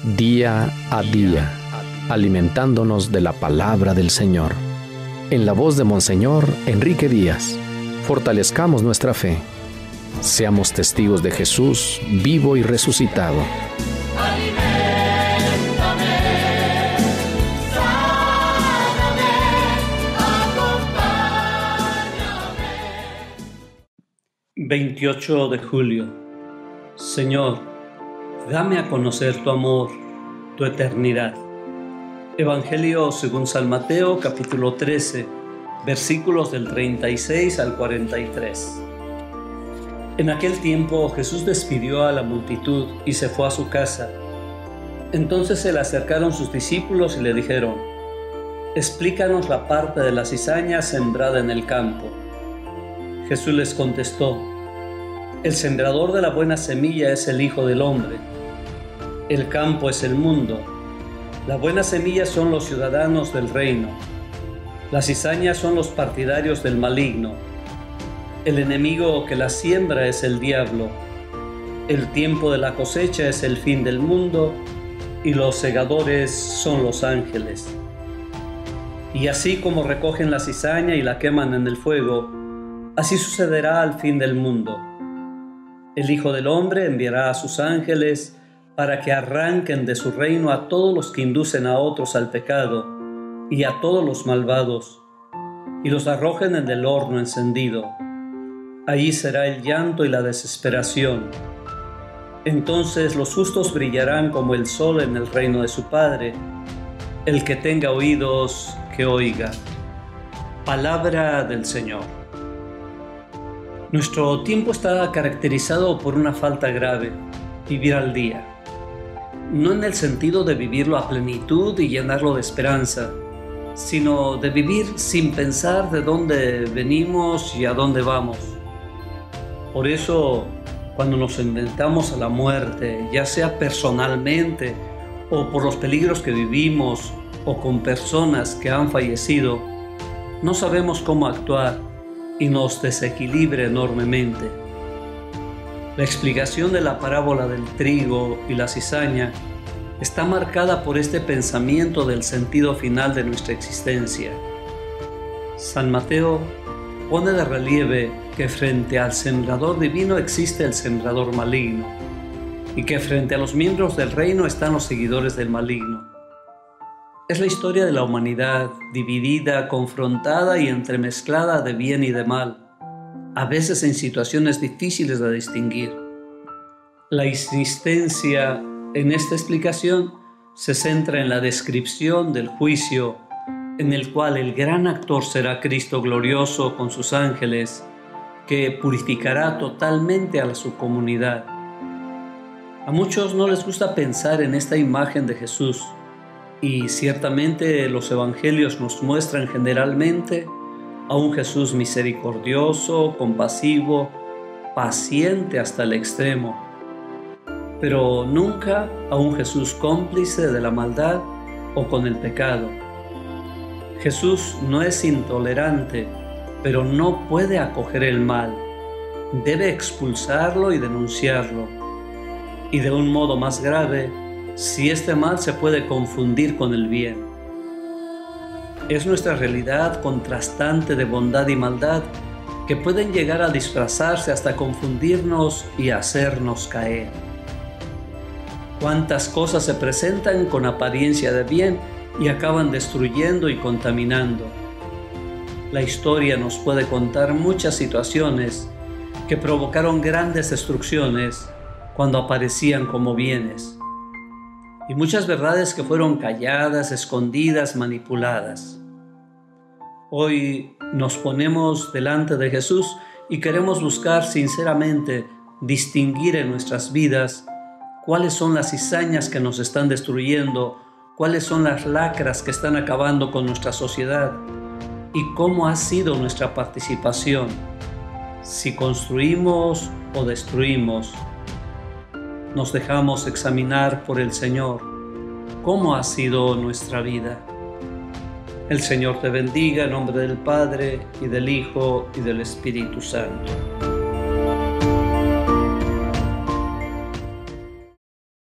día a día, alimentándonos de la palabra del Señor. En la voz de Monseñor Enrique Díaz, fortalezcamos nuestra fe. Seamos testigos de Jesús vivo y resucitado. Aliméntame, sáname, acompáñame. 28 de julio. Señor, dame a conocer tu amor, tu eternidad. Evangelio según San Mateo, capítulo 13, versículos del 36 al 43. En aquel tiempo Jesús despidió a la multitud y se fue a su casa. Entonces se le acercaron sus discípulos y le dijeron: «Explícanos la parte de la cizaña sembrada en el campo». Jesús les contestó: «El sembrador de la buena semilla es el Hijo del Hombre. El campo es el mundo. La buena semilla son los ciudadanos del reino. Las cizañas son los partidarios del maligno. El enemigo que la siembra es el diablo. El tiempo de la cosecha es el fin del mundo y los segadores son los ángeles. Y así como recogen la cizaña y la queman en el fuego, así sucederá al fin del mundo. El Hijo del Hombre enviará a sus ángeles para que arranquen de su reino a todos los que inducen a otros al pecado y a todos los malvados, y los arrojen en el horno encendido. Allí será el llanto y la desesperación. Entonces los justos brillarán como el sol en el reino de su Padre. El que tenga oídos, que oiga». Palabra del Señor. Nuestro tiempo está caracterizado por una falta grave: vivir al día. No en el sentido de vivirlo a plenitud y llenarlo de esperanza, sino de vivir sin pensar de dónde venimos y a dónde vamos. Por eso, cuando nos enfrentamos a la muerte, ya sea personalmente o por los peligros que vivimos o con personas que han fallecido, no sabemos cómo actuar y nos desequilibra enormemente. La explicación de la parábola del trigo y la cizaña está marcada por este pensamiento del sentido final de nuestra existencia. San Mateo pone de relieve que frente al sembrador divino existe el sembrador maligno y que frente a los miembros del reino están los seguidores del maligno. Es la historia de la humanidad dividida, confrontada y entremezclada de bien y de mal, a veces en situaciones difíciles de distinguir. La insistencia en esta explicación se centra en la descripción del juicio, en el cual el gran actor será Cristo glorioso con sus ángeles, que purificará totalmente a su comunidad. A muchos no les gusta pensar en esta imagen de Jesús, y ciertamente los evangelios nos muestran generalmente a un Jesús misericordioso, compasivo, paciente hasta el extremo, pero nunca a un Jesús cómplice de la maldad o con el pecado. Jesús no es intolerante, pero no puede acoger el mal. Debe expulsarlo y denunciarlo. Y de un modo más grave, si este mal se puede confundir con el bien. Es nuestra realidad contrastante de bondad y maldad que pueden llegar a disfrazarse hasta confundirnos y hacernos caer. Cuántas cosas se presentan con apariencia de bien y acaban destruyendo y contaminando. La historia nos puede contar muchas situaciones que provocaron grandes destrucciones cuando aparecían como bienes, y muchas verdades que fueron calladas, escondidas, manipuladas. Hoy nos ponemos delante de Jesús y queremos buscar sinceramente distinguir en nuestras vidas cuáles son las cizañas que nos están destruyendo, cuáles son las lacras que están acabando con nuestra sociedad y cómo ha sido nuestra participación, si construimos o destruimos. Nos dejamos examinar por el Señor cómo ha sido nuestra vida. El Señor te bendiga en nombre del Padre, y del Hijo, y del Espíritu Santo.